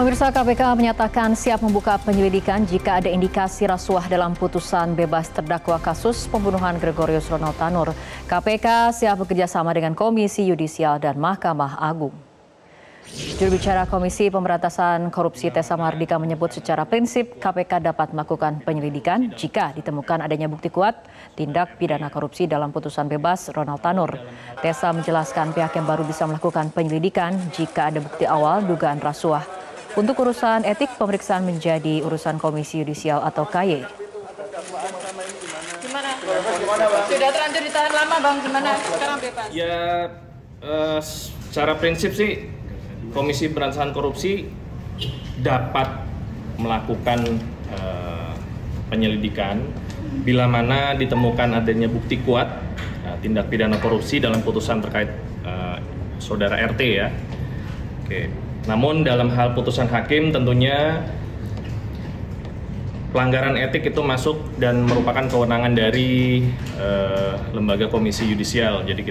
Pemirsa, KPK menyatakan siap membuka penyelidikan jika ada indikasi rasuah dalam putusan bebas terdakwa kasus pembunuhan Gregorius Ronald Tanur. KPK siap bekerjasama dengan Komisi Yudisial dan Mahkamah Agung. Juru bicara Komisi Pemberantasan Korupsi Tessa Mahardika menyebut secara prinsip KPK dapat melakukan penyelidikan jika ditemukan adanya bukti kuat tindak pidana korupsi dalam putusan bebas Ronald Tanur. Tessa menjelaskan pihak yang baru bisa melakukan penyelidikan jika ada bukti awal dugaan rasuah. Untuk urusan etik, pemeriksaan menjadi urusan Komisi Yudisial atau KY. Gimana? Sudah terlanjur ditahan lama, Bang. Gimana? Sekarang bebas. Ya, secara prinsip sih Komisi Pemberantasan Korupsi dapat melakukan penyelidikan bila mana ditemukan adanya bukti kuat tindak pidana korupsi dalam putusan terkait saudara RT ya. Oke. Namun dalam hal putusan hakim tentunya pelanggaran etik itu masuk dan merupakan kewenangan dari lembaga Komisi Yudisial. Jadi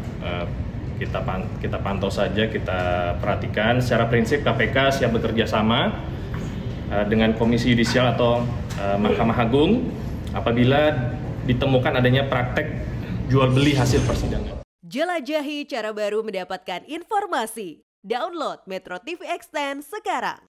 kita pantau saja, kita perhatikan. Secara prinsip KPK siap bekerja sama dengan Komisi Yudisial atau Mahkamah Agung apabila ditemukan adanya praktek jual beli hasil persidangan. Jelajahi cara baru mendapatkan informasi. Download Metro TV Extend sekarang.